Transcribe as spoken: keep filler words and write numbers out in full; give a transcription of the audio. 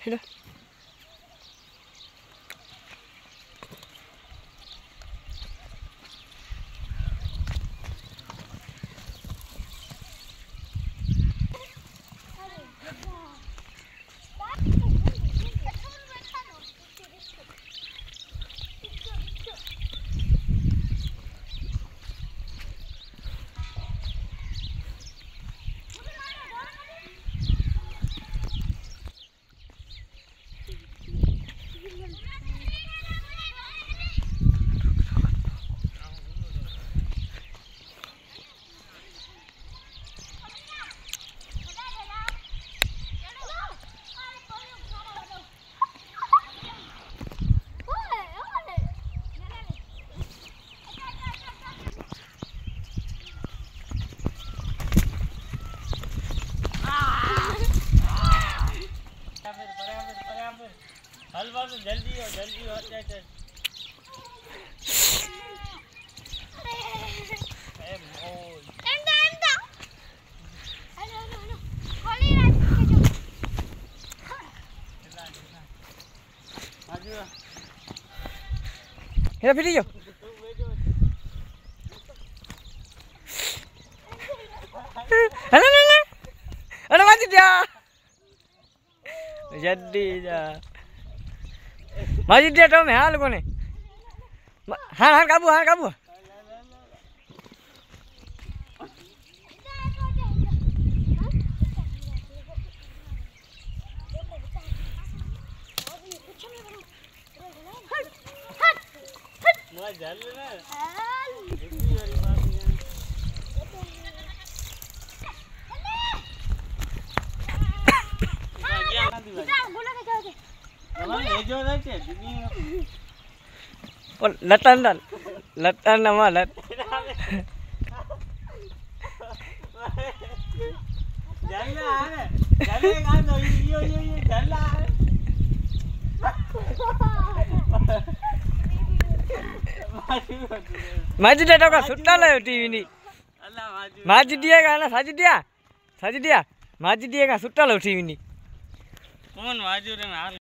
hello हलवा तो जल्दी हो जल्दी हो चल चल ए मोल एंदा एंदा हेलो हेलो खोली रात के जो आजू हेलो फिर जो हेलो हेलो अरे मत जा जल्दी जा माजी दे तो मैं हाल कोने हाँ हाँ काबू हाँ काबू मैं जल ना और लटन डाल लटन नमा लट जल्ला है जल्लेगा तो यो यो यो जल्ला है माजी दे तो का सुट्टा ले टीवी नी अल्लाह माजी माजी दिएगा ना साजी दिया साजी दिया माजी दिएगा सुट्टा लो टीवी नी कौन माजू रे हाल